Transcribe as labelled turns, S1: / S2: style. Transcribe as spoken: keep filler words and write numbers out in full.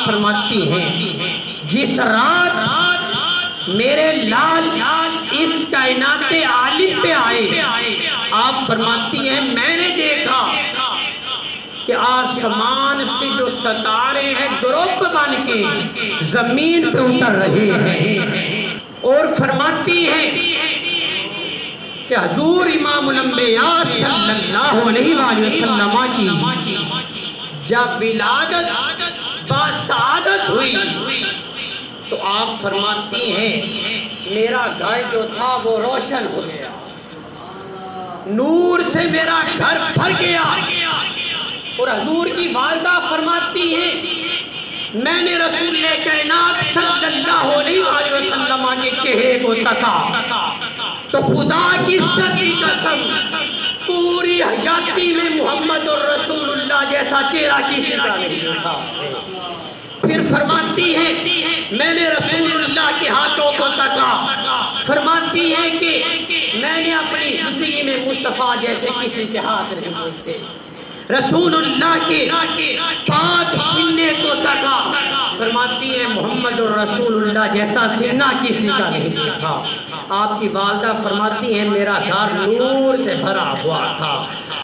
S1: فرماتی ہیں جس رات میرے لال اس کائنات عالم پہ آئے، آپ فرماتی ہیں میں نے دیکھا کہ آسمان سے جو ستارے ہیں گروپ بن کے زمین پہ اتر رہے ہیں، اور فرماتی ہیں کہ حضور امام الانبیاء صلی اللہ علیہ وآلہ وسلم کی جب ولادت باسعادت ہوئی تو آپ فرماتی ہیں میرا گھر جو تھا وہ روشن ہو گیا، نور سے میرا گھر بھر گیا۔ اور حضور کی والدہ فرماتی ہیں میں نے رسول کائنات صلی اللہ علیہ وآلہ وسلم کے چہرے کو تکا تو خدا کی سچی قسم پوری حیاتی میں محمد الرسول اللہ جیسا چہرہ کسی کا نہیں تھا۔ پھر فرماتی ہیں میں نے رسول اللہ کے ہاتھوں کو تکا، فرماتی ہیں کہ میں نے اپنی زندگی میں مصطفیٰ جیسے کسی کے ہاتھ نہیں دیکھتے، رسول اللہ کے پاک سینے کو تکا، فرماتی ہے محمد الرسول اللہ جیسا سینہ کسی کا نہیں دیکھا۔ آپ کی والدہ فرماتی ہیں میرا گھر نور سے بھرا ہوا تھا،